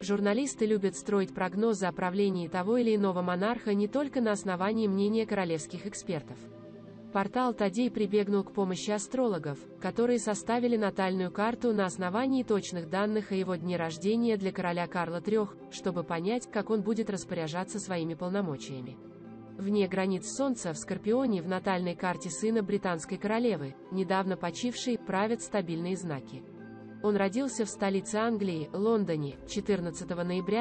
Журналисты любят строить прогнозы о правлении того или иного монарха не только на основании мнения королевских экспертов. Портал Тадей прибегнул к помощи астрологов, которые составили натальную карту на основании точных данных о его дне рождения для короля Карла III, чтобы понять, как он будет распоряжаться своими полномочиями. Вне границ Солнца в Скорпионе в натальной карте сына британской королевы, недавно почившей, правят стабильные знаки. Он родился в столице Англии, Лондоне, 14 ноября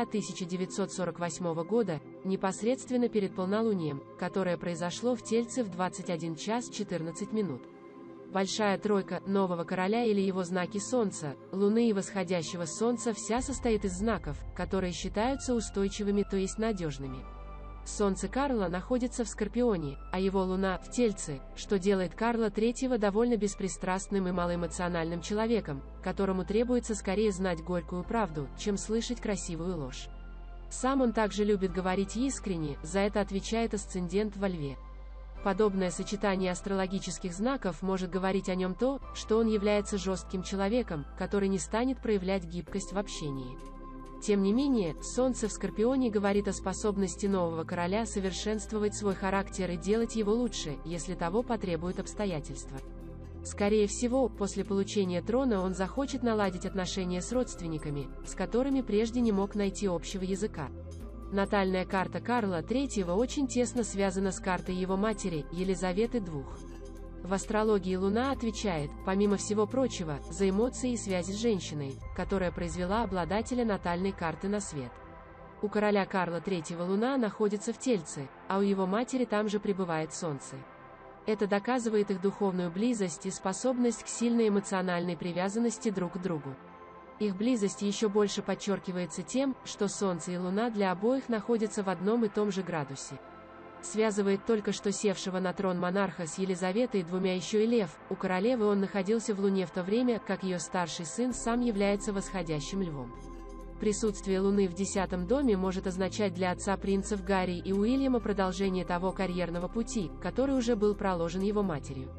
1948 года, непосредственно перед полнолунием, которое произошло в Тельце в 21 час 14 минут. Большая тройка нового короля или его знаки Солнца, Луны и восходящего Солнца вся состоит из знаков, которые считаются устойчивыми, то есть надежными. Солнце Карла находится в Скорпионе, а его Луна – в Тельце, что делает Карла III довольно беспристрастным и малоэмоциональным человеком, которому требуется скорее знать горькую правду, чем слышать красивую ложь. Сам он также любит говорить искренне, за это отвечает асцендент во Льве. Подобное сочетание астрологических знаков может говорить о нем то, что он является жестким человеком, который не станет проявлять гибкость в общении. Тем не менее, Солнце в Скорпионе говорит о способности нового короля совершенствовать свой характер и делать его лучше, если того потребуют обстоятельства. Скорее всего, после получения трона он захочет наладить отношения с родственниками, с которыми прежде не мог найти общего языка. Натальная карта Карла III очень тесно связана с картой его матери, Елизаветы II. В астрологии Луна отвечает, помимо всего прочего, за эмоции и связи с женщиной, которая произвела обладателя натальной карты на свет. У короля Карла III Луна находится в Тельце, а у его матери там же пребывает Солнце. Это доказывает их духовную близость и способность к сильной эмоциональной привязанности друг к другу. Их близость еще больше подчеркивается тем, что Солнце и Луна для обоих находятся в одном и том же градусе. Связывает только что севшего на трон монарха с Елизаветой двумя еще и Лев, у королевы он находился в Луне в то время, как ее старший сын сам является восходящим Львом. Присутствие Луны в 10-м доме может означать для отца принцев Гарри и Уильяма продолжение того карьерного пути, который уже был проложен его матерью.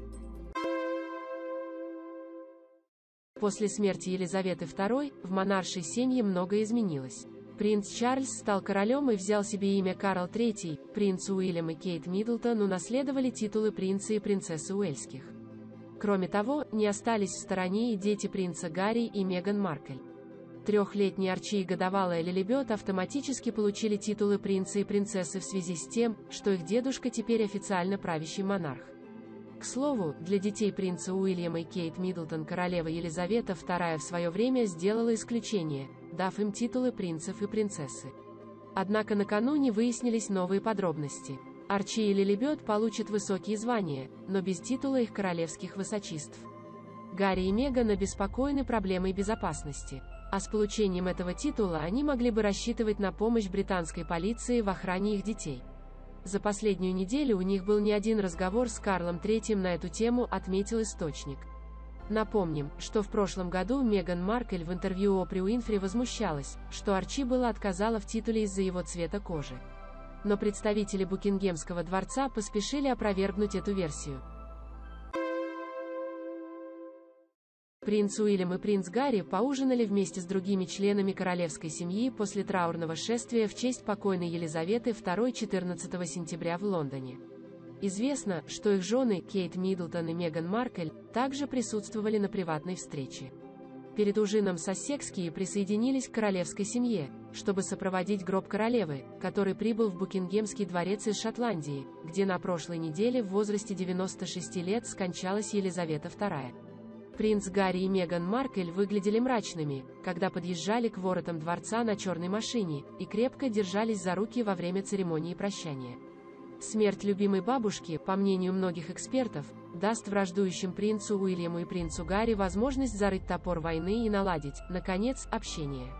После смерти Елизаветы II, в монаршей семье многое изменилось. Принц Чарльз стал королем и взял себе имя Карл III, принц Уильям и Кейт Миддлтон унаследовали титулы принца и принцессы Уэльских. Кроме того, не остались в стороне и дети принца Гарри и Меган Маркл. Трехлетние Арчи и годовалая Лилибет автоматически получили титулы принца и принцессы в связи с тем, что их дедушка теперь официально правящий монарх. К слову, для детей принца Уильяма и Кейт Миддлтон королева Елизавета II в свое время сделала исключение, дав им титулы принцев и принцессы. Однако накануне выяснились новые подробности. Арчи и Лилибет получат высокие звания, но без титула их королевских высочеств. Гарри и Меган обеспокоены проблемой безопасности. А с получением этого титула они могли бы рассчитывать на помощь британской полиции в охране их детей. За последнюю неделю у них был не один разговор с Карлом III на эту тему, отметил источник. Напомним, что в прошлом году Меган Маркл в интервью Опри Уинфри возмущалась, что Арчи было отказала в титуле из-за его цвета кожи. Но представители Букингемского дворца поспешили опровергнуть эту версию. Принц Уильям и принц Гарри поужинали вместе с другими членами королевской семьи после траурного шествия в честь покойной Елизаветы II 14 сентября в Лондоне. Известно, что их жены, Кейт Миддлтон и Меган Маркл, также присутствовали на приватной встрече. Перед ужином Сассекские присоединились к королевской семье, чтобы сопроводить гроб королевы, который прибыл в Букингемский дворец из Шотландии, где на прошлой неделе в возрасте 96 лет скончалась Елизавета II. Принц Гарри и Меган Маркл выглядели мрачными, когда подъезжали к воротам дворца на черной машине, и крепко держались за руки во время церемонии прощания. Смерть любимой бабушки, по мнению многих экспертов, даст враждующим принцу Уильяму и принцу Гарри возможность зарыть топор войны и наладить, наконец, общение.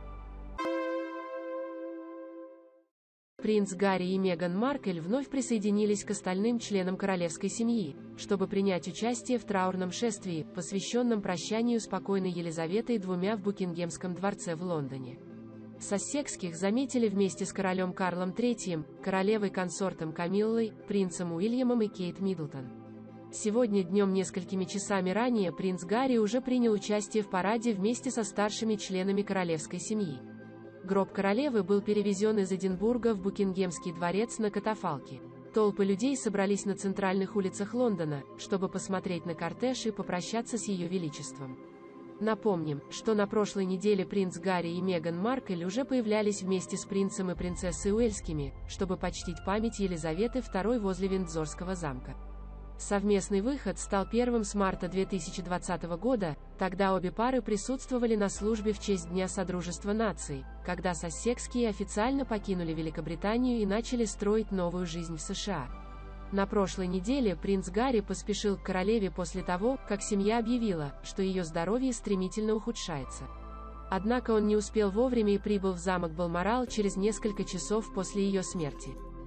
Принц Гарри и Меган Маркл вновь присоединились к остальным членам королевской семьи, чтобы принять участие в траурном шествии, посвященном прощанию с покойной Елизаветой II в Букингемском дворце в Лондоне. Сассекских заметили вместе с королем Карлом III, королевой-консортом Камиллой, принцем Уильямом и Кейт Миддлтон. Сегодня днем несколькими часами ранее принц Гарри уже принял участие в параде вместе со старшими членами королевской семьи. Гроб королевы был перевезен из Эдинбурга в Букингемский дворец на катафалке. Толпы людей собрались на центральных улицах Лондона, чтобы посмотреть на кортеж и попрощаться с Ее Величеством. Напомним, что на прошлой неделе принц Гарри и Меган Маркл уже появлялись вместе с принцем и принцессой Уэльскими, чтобы почтить память Елизаветы II возле Виндзорского замка. Совместный выход стал первым с марта 2020 года, тогда обе пары присутствовали на службе в честь Дня Содружества Наций, когда Сассекские официально покинули Великобританию и начали строить новую жизнь в США. На прошлой неделе принц Гарри поспешил к королеве после того, как семья объявила, что ее здоровье стремительно ухудшается. Однако он не успел вовремя и прибыл в замок Балморал через несколько часов после ее смерти.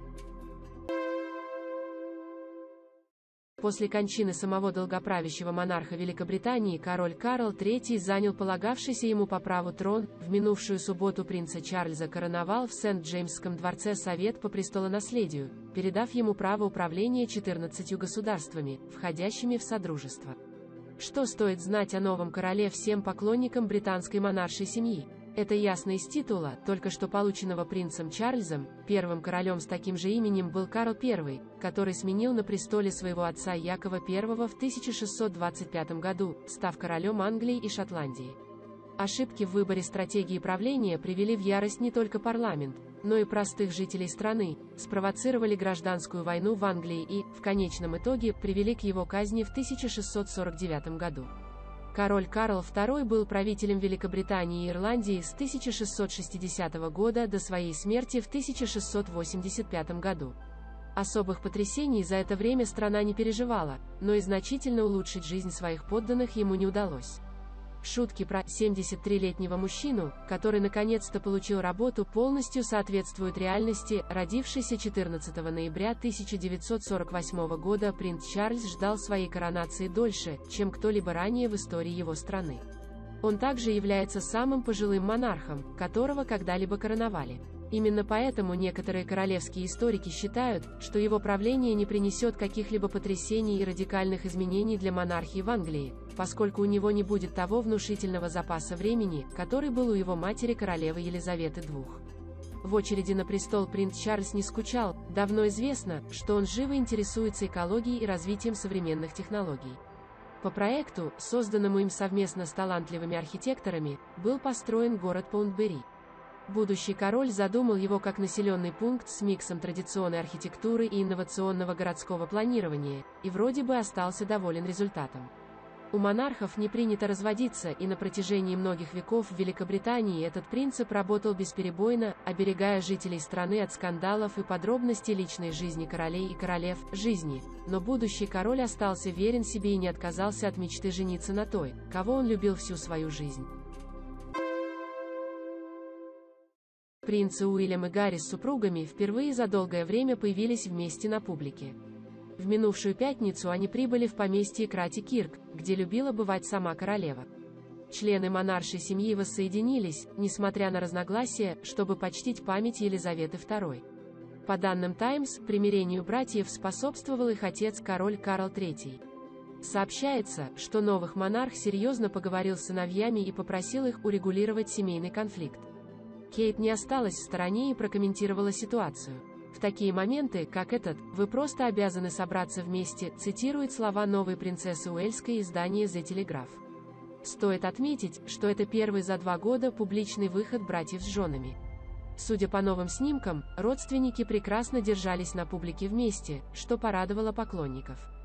После кончины самого долгоправящего монарха Великобритании король Карл III занял полагавшийся ему по праву трон. В минувшую субботу принца Чарльза короновал в Сент-Джеймсском дворце Совет по престолонаследию, передав ему право управления 14 государствами, входящими в Содружество. Что стоит знать о новом короле всем поклонникам британской монаршей семьи? Это ясно из титула, только что полученного принцем Чарльзом. Первым королем с таким же именем был Карл I, который сменил на престоле своего отца Якова I в 1625 году, став королем Англии и Шотландии. Ошибки в выборе стратегии правления привели в ярость не только парламент, но и простых жителей страны, спровоцировали гражданскую войну в Англии и, в конечном итоге, привели к его казни в 1649 году. Король Карл II был правителем Великобритании и Ирландии с 1660 года до своей смерти в 1685 году. Особых потрясений за это время страна не переживала, но и значительно улучшить жизнь своих подданных ему не удалось. Шутки про 73-летнего мужчину, который наконец-то получил работу, полностью соответствуют реальности. Родившийся 14 ноября 1948 года принц Чарльз ждал своей коронации дольше, чем кто-либо ранее в истории его страны. Он также является самым пожилым монархом, которого когда-либо короновали. Именно поэтому некоторые королевские историки считают, что его правление не принесет каких-либо потрясений и радикальных изменений для монархии в Англии, поскольку у него не будет того внушительного запаса времени, который был у его матери королевы Елизаветы II. В очереди на престол принц Чарльз не скучал, давно известно, что он живо интересуется экологией и развитием современных технологий. По проекту, созданному им совместно с талантливыми архитекторами, был построен город Паундбери. Будущий король задумал его как населенный пункт с миксом традиционной архитектуры и инновационного городского планирования, и вроде бы остался доволен результатом. У монархов не принято разводиться, и на протяжении многих веков в Великобритании этот принцип работал бесперебойно, оберегая жителей страны от скандалов и подробностей личной жизни королей и королев, жизни, но будущий король остался верен себе и не отказался от мечты жениться на той, кого он любил всю свою жизнь. Принцы Уильям и Гарри с супругами впервые за долгое время появились вместе на публике. В минувшую пятницу они прибыли в поместье Крати-Кирк, где любила бывать сама королева. Члены монаршей семьи воссоединились, несмотря на разногласия, чтобы почтить память Елизаветы II. По данным Times, примирению братьев способствовал их отец король Карл III. Сообщается, что новый монарх серьезно поговорил с сыновьями и попросил их урегулировать семейный конфликт. Кейт не осталась в стороне и прокомментировала ситуацию. «В такие моменты, как этот, вы просто обязаны собраться вместе», цитирует слова новой принцессы Уэльской издание The Telegraph. Стоит отметить, что это первый за 2 года публичный выход братьев с женами. Судя по новым снимкам, родственники прекрасно держались на публике вместе, что порадовало поклонников.